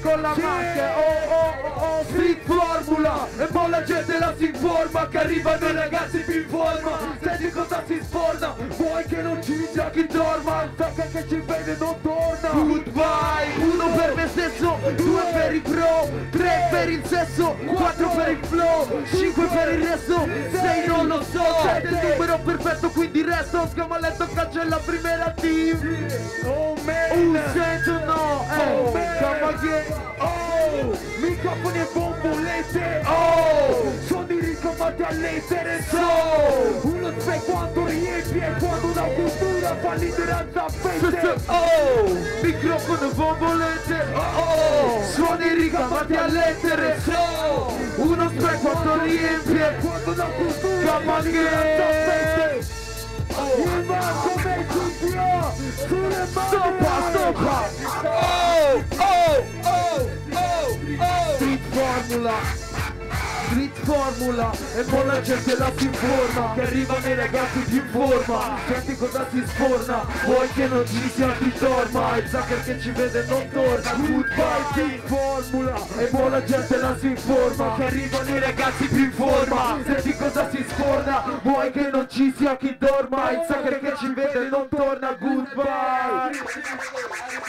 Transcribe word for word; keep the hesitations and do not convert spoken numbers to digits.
con la macchina, oh oh oh oh, street formula. E poi la gente la si informa, che arrivano i ragazzi più in forma. Senti cosa si sforna, vuoi che non ci sia chi dorma, il tocca che ci vede non torna. Goodbye, uno per me stesso, due per i pro, tre per il sesso, quattro per il flow, cinque per il resto, sei non lo so, sette il numero perfetto quindi resto, Scamaletto cancella primera team. Oh man, un sento no, eh, Camaghe, oh, microfoni e bombolette, oh, sono i ricamati all'etere, so, uno sai quanto riempie quando una cultura fa lideranza a fette, oh, microfono e bombolette, oh, suoni ricamati all'etere, so, uno sai quanto riempie quando una cultura fa lideranza a fette. Il Marco Messina sulle mani. Stoppa, stoppa. Oh, oh, oh, oh, oh. Street formula. Street formula. E poi la gente la si informa, che arrivano i ragazzi più in forma. Senti cosa si sforna, vuoi che non ci sia chi dorma, il Zucker che ci vede non torna. Goodbye Street formula. E poi la gente la si informa, che arrivano i ragazzi più in forma. Senti cosa si sforna, vuoi che non ci sia chi dorma, il Zucker che ci vede non torna. Goodbye.